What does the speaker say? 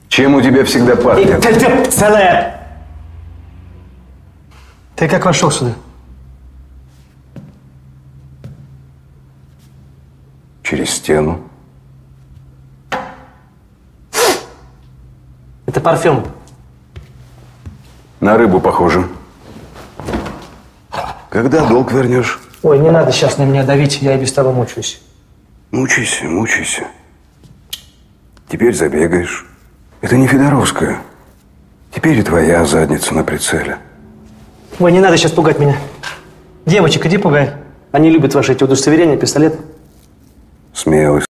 Чем у тебя всегда пахнет? Ты как вошел сюда? Через стену. Это парфюм. На рыбу похоже. Когда долг вернешь? Ой, не надо сейчас на меня давить, я и без того мучаюсь. Мучайся, мучайся. Теперь забегаешь. Это не Федоровская. Теперь и твоя задница на прицеле. Ой, не надо сейчас пугать меня. Девочек, иди пугай. Они любят ваши эти удостоверения, пистолет. Смелый.